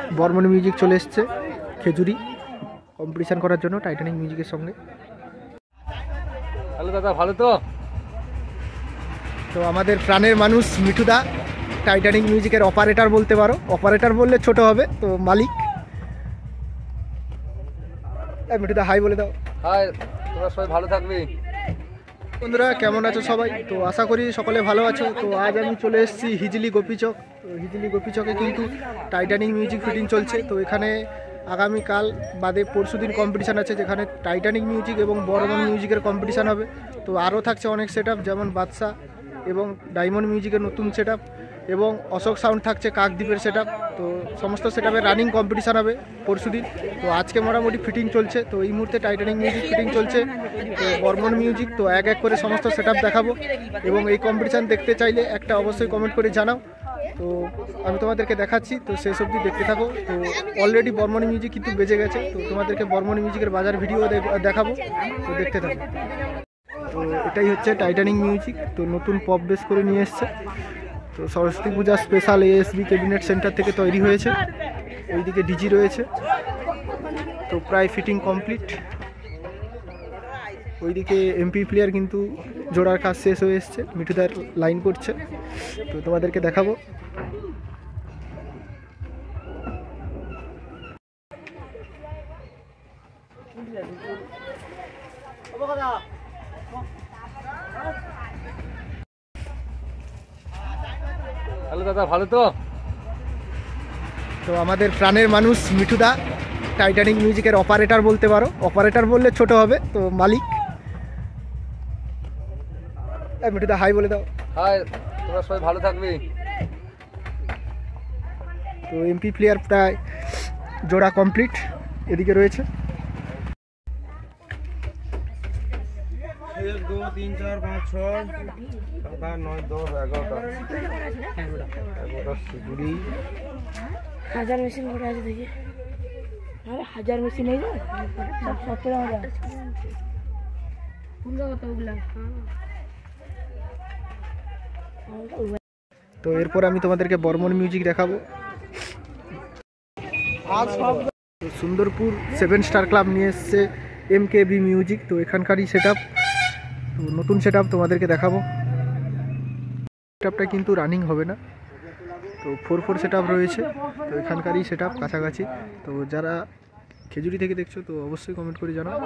Barman music চলে এসছে Khejuri competition করার জন্য টাইটানিক মিউজিকের সঙ্গে। হ্যালো দাদা, ভালো তো? তো আমাদের প্রাণের মানুষ মিঠুদা টাইটানিক মিউজিকের অপারেটর বলতে পারো, অপারেটর বললে ছোট হবে, তো মালিক। মিঠুদা হাই বলে দাও। হাই, তোমরা সবাই ভালো থাকবে। বন্ধুরা কেমন আছো সবাই? তো আশা করি সকলে ভালো আছো। তো আজ আমি চলে এসেছি হিজলি গোপীচক। তো হিজলি গোপীচকে কিন্তু টাইটানিক মিউজিক ফিটিং চলছে। তো এখানে আগামীকাল বাদে পরশুদিন কম্পিটিশান আছে, যেখানে টাইটানিক মিউজিক এবং বর্মন মিউজিকের কম্পিটিশান হবে। তো আরও থাকছে অনেক সেট আপ, যেমন বাদশা এবং ডায়মন্ড মিউজিকের নতুন সেট আপ এবং অশোক সাউন্ড থাকছে কাকদ্বীপের সেট আপ। তো সমস্ত সেট আপের রানিং কম্পিটিশান হবে পরশুদিন। তো আজকে মোটামুটি ফিটিং চলছে। তো এই মুহূর্তে টাইটানিক মিউজিক ফিটিং চলছে, তো বর্মন মিউজিক। তো এক এক করে সমস্ত সেট আপ দেখাবো, এবং এই কম্পিটিশান দেখতে চাইলে একটা অবশ্যই কমেন্ট করে জানাও। তো আমি তোমাদেরকে দেখাচ্ছি, তো শেষ অবধি দেখতে থাকো। তো অলরেডি বর্মন মিউজিক কিন্তু বেজে গেছে, তো তোমাদেরকে বর্মন মিউজিকের বাজার ভিডিও দেখাবো, তো দেখতে থাকো। তো এটাই হচ্ছে টাইটানিক মিউজিক। তো নতুন পপ বেস করে নিয়ে এসছে। তো Saraswati puja special ASB cabinet centre থেকে তৈরি হয়েছে। ওইদিকে ডিজি রয়েছে। তো প্রায় ফিটিং কমপ্লিট। ওইদিকে এমপি প্লেয়ার কিন্তু জোড়ার কাজ শেষ হয়ে এসছে, মিঠুদার লাইন করছে। তো তোমাদেরকে দেখাবো। হ্যালো দাদা, ভালো তো? তো আমাদের প্রাণের মানুষ মিঠুদা টাইটানিক মিউজিকের অপারেটর বলতে পারো, অপারেটর বললে ছোট হবে, তো মালিক। মিঠুদা হাই বলে দাও। হাই, তোমরা সবাই ভালো থাকবে। তো এমপি প্লেয়ার প্রায় জোড়া কমপ্লিট এদিকে রয়েছে। 1 2 3 4 5 6 7 9 10 11টা শিগুড়ি হাজার মেশিন করে আছে দেখি। আরে হাজার মেশিন এই যায় 17,000 পুরো কতগুলা। তো এরপর আমি তোমাদেরকে বর্মন মিউজিক দেখাবো। সুন্দরপুর 7 স্টার ক্লাব নিয়ে এসছে এমকেবি মিউজিক। তো এখানকারই সেট আপ, তো নতুন সেট আপ তোমাদেরকে দেখাবো। সেট আপটা কিন্তু রানিং হবে না, তো 4/4 সেট আপ রয়েছে। তো এখানকারই সেট আপ কাছাকাছি। তো যারা খেজুরি থেকে দেখছো তো অবশ্যই কমেন্ট করে জানাও।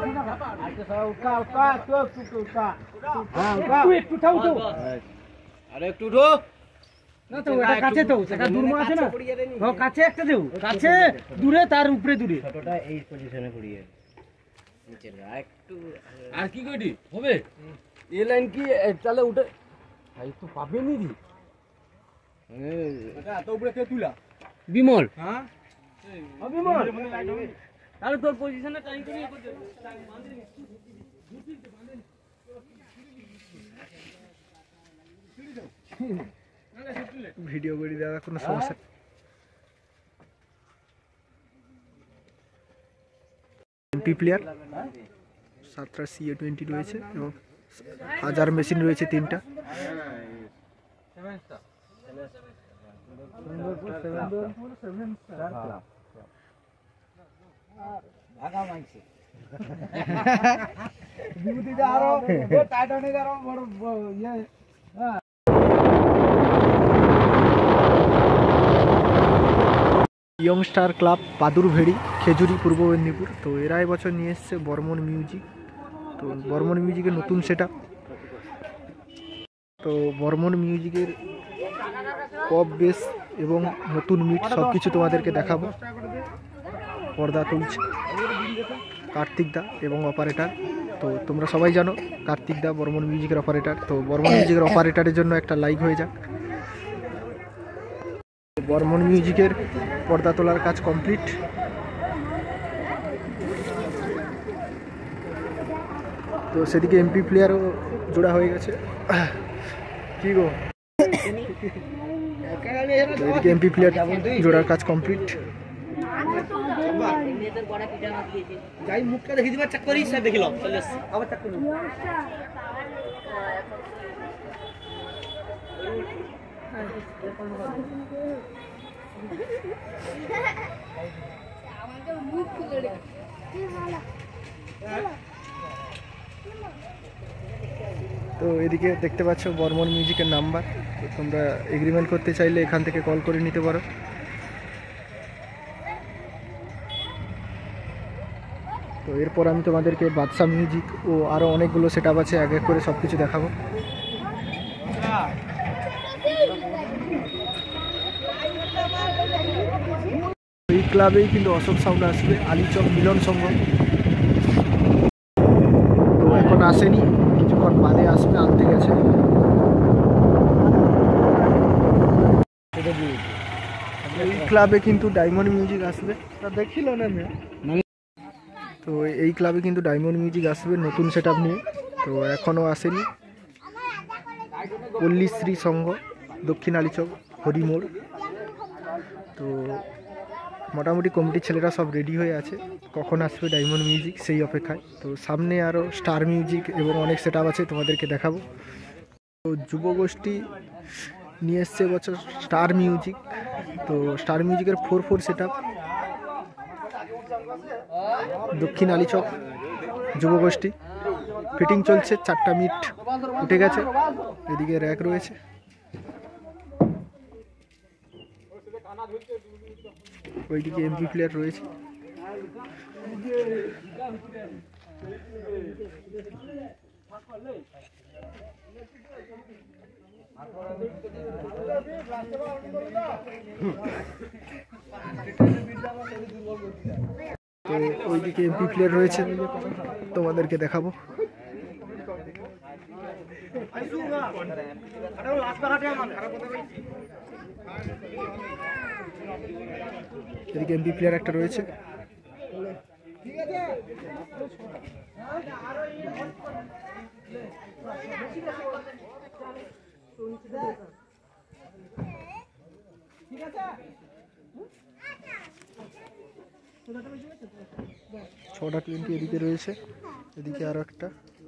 আরে একটু উঠো না, তো এটা কাছে, তো সেটা দূর আছে না, ও কাছে একটা দেও, কাছে দূরে, তার উপরে দূরে ছোটটা এই পজিশনে পড়িয়ে নিচে একটু। আর কি কইটি হবে এই লাইন কি তাহলে উঠে ভাই তো পাবে নি দি এটা এত উপরে কে তুলা বিমল। হ্যাঁ বিমল, তাহলে তোর পজিশনে টাইম করি ভিডিও করে দেওয়া কোনো সমস্যা। এমপি প্লেয়ার 7টা CA20 রয়েছে এবং হাজার মেশিন রয়েছে 3টা। Young Star Club Padurbheri Khejuri Purba Medinipur. তো এরা এবছর নিয়ে এসছে বর্মন মিউজিক। তো বর্মন মিউজিকের নতুন সেট আপ। তো বর্মন মিউজিকের পপ বেস এবং নতুন মিট সব কিছু তোমাদেরকে দেখাবো। পর্দা তুলছে কার্তিক দা এবং অপারেটর। তো তোমরা সবাই জানো কার্তিক দা বর্মন মিউজিকের অপারেটর। তো বর্মন মিউজিকের অপারেটরের জন্য একটা লাইক হয়ে যাক। বর্মন মিউজিকের পর্দা তোলার কাজ কমপ্লিট। তো সেদিকে এমপি প্লেয়ারও জোড়া হয়ে গেছে। কি গো, এদিকে এমপি প্লেয়ার জোড়ার কাজ কমপ্লিট। মুখটা দেখে দিবা, চেক করি সব দেখিলাম, চলে আবার চেক করব। এদিকে দেখতে পাচ্ছ বর্মন মিউজিকের নাম্বার, তো তোমরা এগ্রিমেন্ট করতে চাইলে এখান থেকে কল করে নিতে পারো। তো এরপর আমি তোমাদেরকে বাদশা মিউজিক ও আরও অনেকগুলো সেট আপ আছে, এক এক করে সব কিছু দেখাবো। এই ক্লাবেই কিন্তু অশোক সাউন্ড আসবে, আলিচক মিলন সংঘ। তো এখন আসেনি, কিছুক্ষণ বাদে আসবে, আনতে গেছে। এই ক্লাবে কিন্তু ডায়মন্ড মিউজিক আসবে, তা দেখিল না। তো এই ক্লাবে কিন্তু ডায়মন্ড মিউজিক আসবে নতুন সেট আপ নিয়ে, তো এখনও আসেনি। পল্লীশ্রী সংঘ, দক্ষিণ আলিচক, হরিমোড়। তো মোটামুটি কমিটির ছেলেরা সব রেডি হয়ে আছে, কখন আসবে ডায়মন্ড মিউজিক সেই অপেক্ষায়। তো সামনে আরও স্টার মিউজিক এবং অনেক সেট আপ আছে, তোমাদেরকে দেখাবো। তো যুবগোষ্ঠী নিয়ে এসছে এবছর স্টার মিউজিক। তো স্টার মিউজিকের 4/4 সেট আপ, দক্ষিণ আলিচক যুবগোষ্ঠী। ফিটিং চলছে, 4টা মিট উঠে গেছে, এদিকে র্যাক রয়েছে। ওইদিকে এমপি প্লেয়ার রয়েছে। তো ওইদিকে এমপি প্লেয়ার রয়েছে, তোমাদেরকে দেখাবো। এদিকে এমপি প্লেয়ার একটা রয়েছে। ছটা 20 এদিকে রয়েছে, এদিকে আরো একটা।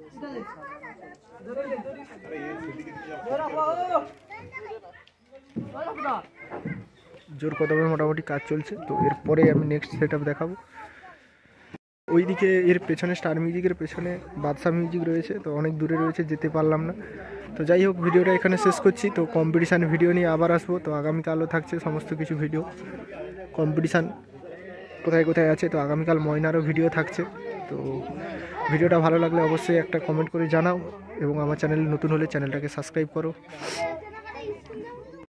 জোর কদমে মোটামুটি কাজ চলছে। তো এরপরে আমি নেক্সট সেট আপ দেখাবো। ওইদিকে এর পেছনে স্টার মিউজিকের পেছনে বাদশা মিউজিক রয়েছে, তো অনেক দূরে রয়েছে, যেতে পারলাম না। তো যাই হোক, ভিডিওটা এখানে শেষ করছি। তো কম্পিটিশান ভিডিও নিয়ে আবার আসবো। তো আগামীকালও থাকছে সমস্ত কিছু ভিডিও, কম্পিটিশান কোথায় কোথায় আছে। তো আগামীকাল ময়নারও ভিডিও থাকছে। তো ভিডিওটা ভালো লাগলে অবশ্যই একটা কমেন্ট করে জানাও, এবং আমার চ্যানেল নতুন হলে চ্যানেলটাকে সাবস্ক্রাইব করো।